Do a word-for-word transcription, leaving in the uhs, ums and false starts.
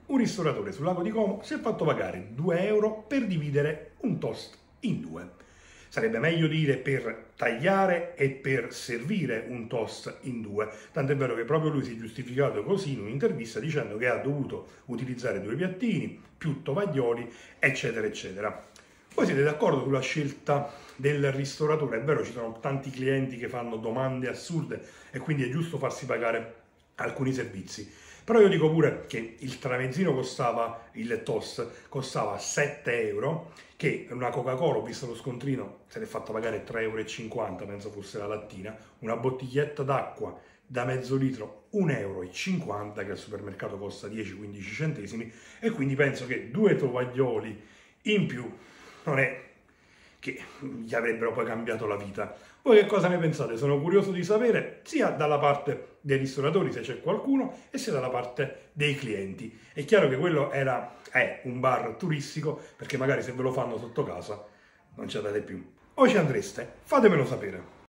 un ristoratore sul lago di Como si è fatto pagare due euro per dividere un toast in due. Sarebbe meglio dire per tagliare e per servire un toast in due, tant'è vero che proprio lui si è giustificato così in un'intervista dicendo che ha dovuto utilizzare due piattini, più tovaglioli, eccetera, eccetera. Voi siete d'accordo sulla scelta del ristoratore? È vero, ci sono tanti clienti che fanno domande assurde e quindi è giusto farsi pagare alcuni servizi. Però io dico pure che il tramezzino costava, il toast costava sette euro, che una Coca-Cola, ho visto lo scontrino, se l'è fatta pagare tre e cinquanta euro, penso fosse la lattina, una bottiglietta d'acqua da mezzo litro un euro e cinquanta, che al supermercato costa dieci quindici centesimi, e quindi penso che due tovaglioli in più non è che gli avrebbero poi cambiato la vita. Voi che cosa ne pensate? Sono curioso di sapere, sia dalla parte dei ristoratori, se c'è qualcuno, e sia dalla parte dei clienti. È chiaro che quello era, è un bar turistico, perché magari se ve lo fanno sotto casa non ci andate più. O ci andreste? Fatemelo sapere.